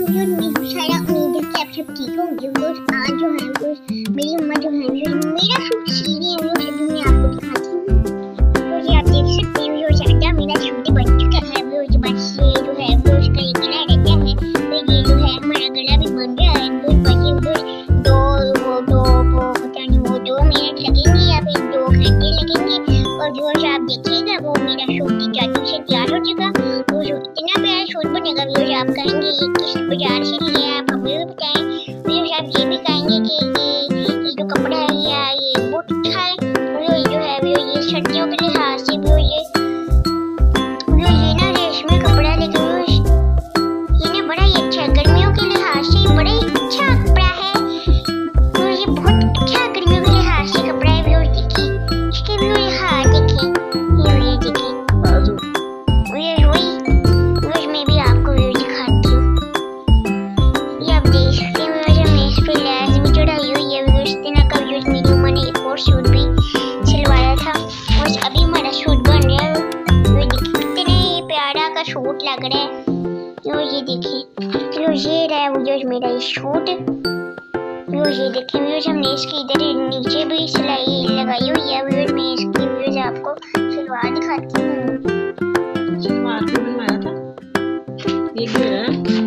Video में सारा उम्मीद है कि आप सब ठीक होंगे। आज जो है वो मेरी अम्मा जो है मेरा सूट सी रही है, वो अभी मैं आपको दिखाती हूँ। तो ये आप देख सकते हैं वो ज्यादा मेरा सूट बन चुका है। वो बस ये जो है वो उसका ये गला रहता है, तो ये जो है हमारा गला भी बन गया है। वो बचे वो पता नहीं वो 2 मिनट लगेंगे या फिर 2 घंटे लगेंगे, और जो आप देखिएगा वो मेरा सूट जादू से तैयार हो चुका। तो इतना प्यारा सूट बनेगा। व्यूअर्स आप कहेंगे ये किस बाजार से लिया, आप हमें भी बताएं। व्यूअर्स आप ये भी कहेंगे कि ये जो कपड़ा है ये बहुत अच्छा है। व्यूअर्स जो है ये सर्दियों के लिहाज से ये ना रेशमी कपड़ा है, लेकिन ये ना बड़ा ही अच्छा है गर्मियों के लिहाज से, बड़ा ही अच्छा कपड़ा है। ये बहुत अच्छा गर्मियों के लिहाज से कपड़ा है। व्यूअर्स देखिए इसके व्यूअर्स हाथ देखिए, ये देखिए सूट भी सिलवाया था और अभी हमारा सूट बन रहा है। ये देखिए कितने प्यारा का सूट लग रहा है। तो ये देखिए ये रहा है मेरा ये सूट। ये देखिए व्यूअर्स हमने इसकी इधर नीचे भी सिलाई लगाई हुई है। व्यूअर्स मैं इसकी व्यूअर्स आपको सलवार दिखाती हूँ। सलवार भी बनवाया था, ये घेरा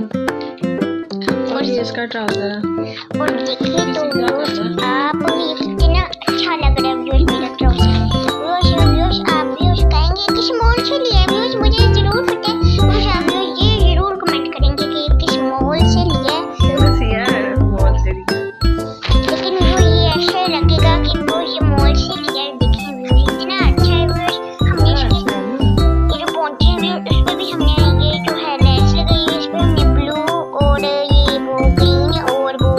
है और ये इसका ट्राउजर है। और देखिए तो आप ये कितना अच्छा लग रहा है व्यूअर्स मेरा ट्राउजर। व्यूअर्स आप व्यूअर्स कहेंगे किस मॉल से लिया है। व्यूअर्स मुझे जरूर बताएं। व्यूअर्स आप ये जरूर कमेंट करेंगे कि किस मॉल से लिया है। मॉल से लिया, लेकिन वो ये ऐसे लगेगा कि वो ये मॉल से लिया है। देखिए व्यूअर्स इतना अच्छा है। व्यूअर्स हमने इसके ये जो पॉइंट है उस पे भी हमने ये जो है लेस लगाई है। इस पे हमने ब्लू और ये वो ग्रीन और वो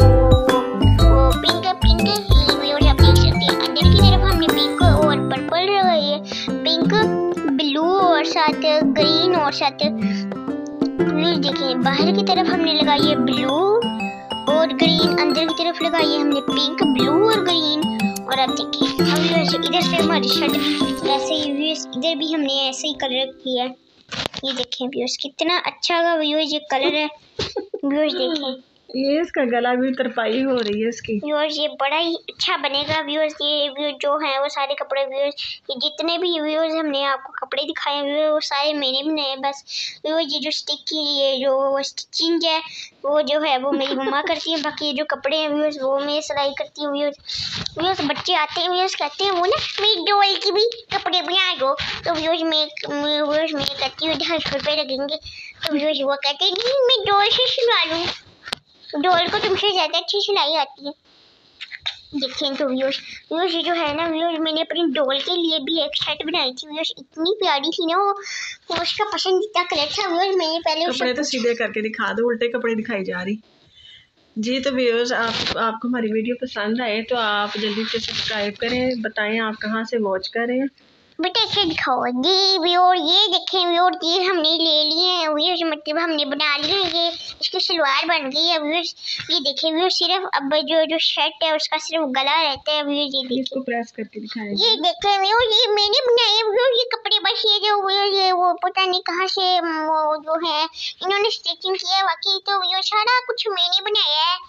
पिंक व्यूअर्स आप देख सकते हैं। अंदर की तरफ हमने पिंक और पर्पल लगाई है, पिंक ब्लू और साथ ग्रीन और साथ व्यूअर्स देखिए बाहर की तरफ हमने लगाई है ब्लू और ग्रीन, अंदर की तरफ लगाई है हमने पिंक ब्लू और ग्रीन। और अब देखिए इधर से हमारी शर्ट ऐसे ही व्यूअर्स इधर भी हमने ऐसे ही कलर किया है। ये देखें व्यूअर्स कितना अच्छा का व्यूअर्स ये कलर है। व्यूअर्स देखें ये इसका गला भी तरपाई हो रही है इसकी। व्यूअर्स ये बड़ा ही अच्छा बनेगा। व्यूअर्स ये व्यूअर्स जो है वो सारे कपड़े व्यूअर्स ये जितने भी व्यूअर्स हमने आपको कपड़े दिखाए व्यूअर्स वो सारे मैंने बनाए। बस व्यूअर्स ये जो स्टिक की ये जो स्टिचिंग है वो जो है वो मेरी मम्मा करती है। बाकी ये जो कपड़े हैं व्यूअर्स वो मैं सिलाई करती हूँ। व्यूअर्स बच्चे आते हैं व्यूअर्स कहते हैं वो ना मेरी डॉल की भी कपड़े बना दो, तो व्यूअर्स मैं कहती हूँ 250 रुपये लगेंगे। तो व्यूअर्स वो कहते हैं मैं डॉल से सिलवा लूँ, डॉल को तुमसे ज्यादा अच्छी सिलाई आती है। देखें तो व्यूअर्स ये जो है ना व्यूअर्स मैंने अपनी डॉल के लिए भी एक शर्ट बनाई थी। व्यूअर्स इतनी प्यारी थी ना वो उसका पसंदीदा कलर था। व्यूअर्स मैंने पहले कपड़े तो सीधे करके दिखा दो, उल्टे कपड़े दिखाई जा रही जी। तो व्यूअर्स आपको हमारी वीडियो पसंद आए तो आप जल्दी से सब्सक्राइब करें, बताएं आप कहाँ से वॉच कर रहे हैं। बेटा ऐसे दिखाओ जी व्यूअर्स ये देखें व्यूअर्स ये हमने ले लिए हैं व्यूअर्स, मतलब हमने बना लिए हैं। ये इसकी सलवार बन गई है व्यूअर्स। ये देखें व्यूअर्स सिर्फ अब जो शर्ट है उसका सिर्फ गला रहता है व्यूअर्स। ये देखिए इसको प्रेस करके दिखाएं। ये देखें व्यूअर्स ये मैंने बनाए व्यूअर्स ये कपड़े। बस ये जो ये वो पता नहीं कहाँ से वो जो है इन्होंने स्टिचिंग किया है। बाकी तो व्यूअर्स सारा कुछ मैंने बनाया है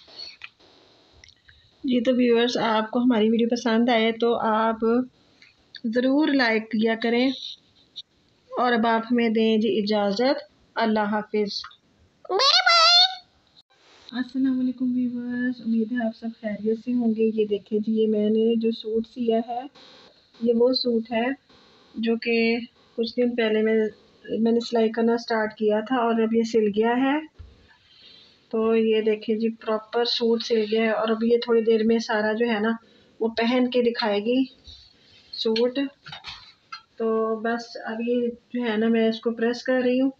जी। तो व्यूअर्स आपको हमारी वीडियो पसंद आए तो आप ज़रूर लाइक किया करें, और अब आप हमें दें जी इजाज़त। अल्लाह हाफिज़, बाय बाय। अस्सलाम वालेकुम व्यूअर्स, उम्मीद है आप सब खैरियत से होंगे। ये देखें जी ये मैंने जो सूट सिया है ये वो सूट है जो कि कुछ दिन पहले मैंने सिलाई करना स्टार्ट किया था और अब ये सिल गया है। तो ये देखें जी प्रॉपर सूट सिल गया है, और अब ये थोड़ी देर में सारा जो है ना वो पहन के दिखाएगी सूट। तो बस अभी जो है ना मैं इसको प्रेस कर रही हूँ।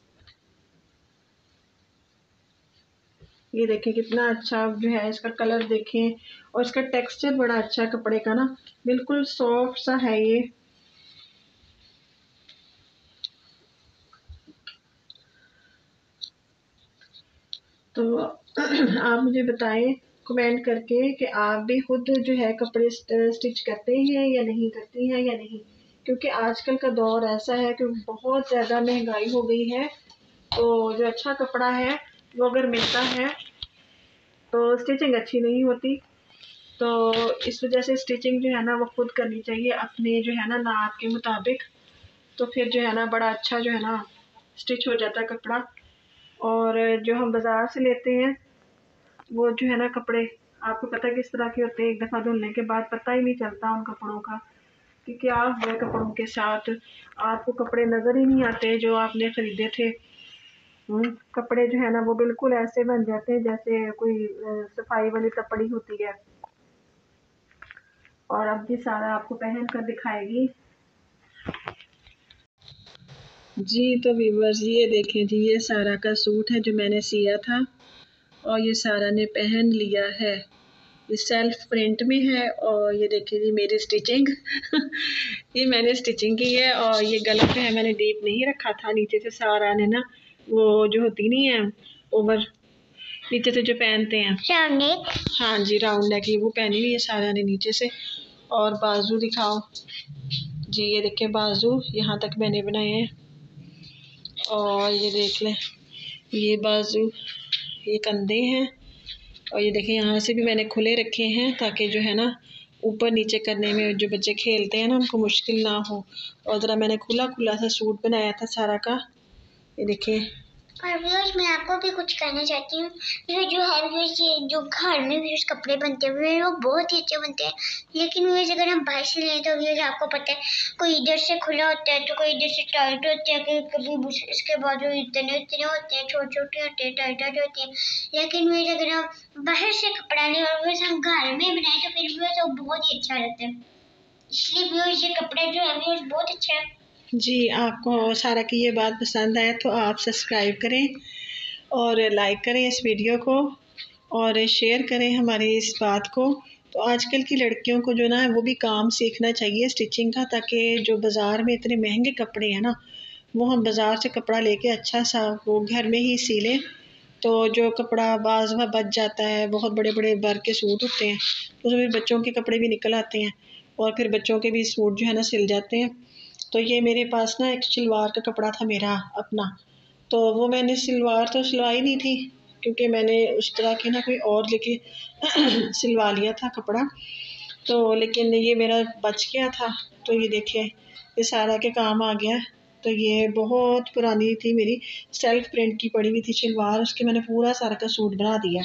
ये देखें कितना अच्छा जो है इसका कलर देखें, और इसका टेक्सचर बड़ा अच्छा है कपड़े का ना, बिल्कुल सॉफ्ट सा है ये। तो आप मुझे बताएं कमेंट करके कि आप भी खुद जो है कपड़े स्टिच करते हैं या नहीं करती हैं या नहीं, क्योंकि आजकल का दौर ऐसा है कि बहुत ज़्यादा महंगाई हो गई है। तो जो अच्छा कपड़ा है वो अगर मिलता है तो स्टिचिंग अच्छी नहीं होती। तो इस वजह से स्टिचिंग जो है ना वो खुद करनी चाहिए अपने जो है ना नाप के मुताबिक। तो फिर जो है ना बड़ा अच्छा जो है ना स्टिच हो जाता है कपड़ा। और जो हम बाज़ार से लेते हैं वो जो है ना कपड़े, आपको पता है किस तरह के होते हैं, एक दफ़ा धुलने के बाद पता ही नहीं चलता उन कपड़ों का कि क्या हुआ कपड़ों के साथ। आपको कपड़े नज़र ही नहीं आते जो आपने ख़रीदे थे। कपड़े जो है ना वो बिल्कुल ऐसे बन जाते हैं जैसे कोई सफाई वाली कपड़ी होती है। और अब जी सारा आपको पहन कर दिखाएगी। जी तो व्यूअर्स ये देखें जी, ये सारा का सूट है जो मैंने सिया था और ये सारा ने पहन लिया है। ये सेल्फ प्रिंट में है और ये देखिए जी मेरी स्टिचिंग ये मैंने स्टिचिंग की है। और ये गला जो है मैंने डीप नहीं रखा था, नीचे से सारा ने ना वो जो होती नहीं है ओवर, नीचे से जो पहनते हैं राउंड नेक। हाँ जी राउंड नेक, वो पहनी हुई है सारा ने नीचे से। और बाजू दिखाओ जी, ये देखिए बाजू यहाँ तक मैंने बनाए हैं। और ये देख लें ये बाजू, ये कंधे हैं। और ये देखें यहाँ से भी मैंने खुले रखे हैं ताकि जो है ना ऊपर नीचे करने में जो बच्चे खेलते हैं ना उनको मुश्किल ना हो। और ज़रा मैंने खुला खुला सा सूट बनाया था सारा का, ये देखिए। और व्यूअर्स मैं आपको भी कुछ कहना चाहती हूँ, ये जो है व्यूअर्स ये जो घर में व्यूअर्स कपड़े बनते हैं वो बहुत ही अच्छे बनते हैं। लेकिन व्यूअर्स अगर हम बाहर से लें तो व्यूअर्स आपको पता है कोई इधर से खुला होता है तो कोई इधर से टाइट होते हैं, कभी इसके बाद इतने इतने होते हैं, छोटे छोटे होते हैं, टाइट टाइट होते हैं। लेकिन व्यूअर्स अगर हम बाहर से कपड़ा लें और व्यूअर्स हम घर में बनाए तो फिर व्यूअर्स वो बहुत ही अच्छा रहता है। इसलिए व्यूअर्स ये कपड़ा जो है व्यूअर्स बहुत अच्छा है। जी आपको सारा की ये बात पसंद आए तो आप सब्सक्राइब करें और लाइक करें इस वीडियो को और शेयर करें हमारी इस बात को। तो आजकल की लड़कियों को जो ना वो भी काम सीखना चाहिए स्टिचिंग का, ताकि जो बाज़ार में इतने महंगे कपड़े हैं ना वो हम बाज़ार से कपड़ा लेके अच्छा सा वो घर में ही सी लें। तो जो कपड़ा बाज़ में बच जाता है, बहुत बड़े बड़े वर्क के सूट होते हैं तो उसमें बच्चों के कपड़े भी निकल आते हैं और फिर बच्चों के भी सूट जो है ना सिल जाते हैं। तो ये मेरे पास ना एक सलवार का कपड़ा था मेरा अपना, तो वो मैंने सलवार तो सिलवाई नहीं थी क्योंकि मैंने उस तरह की ना कोई और लेके सिलवा लिया था कपड़ा। तो लेकिन ये मेरा बच गया था। तो ये देखिए ये सारा के काम आ गया। तो ये बहुत पुरानी थी मेरी सेल्फ प्रिंट की पड़ी हुई थी सलवार, उसके मैंने पूरा सारा का सूट बना दिया।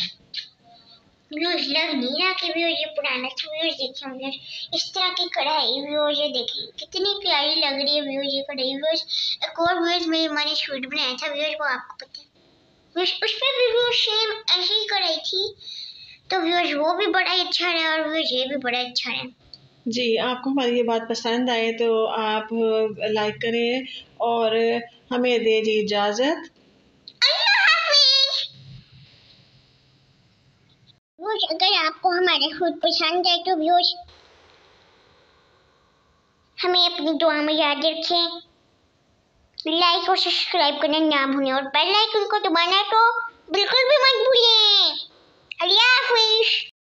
व्यूअर्स लग नहीं रहा कि व्यूअर्स ये पुराना था। व्यूअर्स देखिए व्यूअर्स इस तरह की कढ़ाई व्यूअर्स ये देखिए कितनी प्यारी लग रही है व्यूअर्स ये कढ़ाई। व्यूअर्स एक और व्यूअर्स मैंने शूट बनाया था व्यूअर्स, वो आपको पता है व्यूअर्स उस पर भी व्यूअर्स सेम ऐसी ही कढ़ाई थी। तो व्यूअर्स वो भी बड़ा ही अच्छा रहा और व्यूअर्स ये भी बड़ा अच्छा रहा। जी आपको हमारी ये बात पसंद आए तो आप लाइक करें और हमें दे जी इजाज़त। व्यूअर्स अगर आपको हमारे शूट पसंद आए तो व्यूअर्स हमें अपनी दुआ में याद रखें, लाइक और सब्सक्राइब करना ना भूलें और बेल आइकन को दबाना तो बिल्कुल भी मत भूलिए। अल्लाह हाफिज़।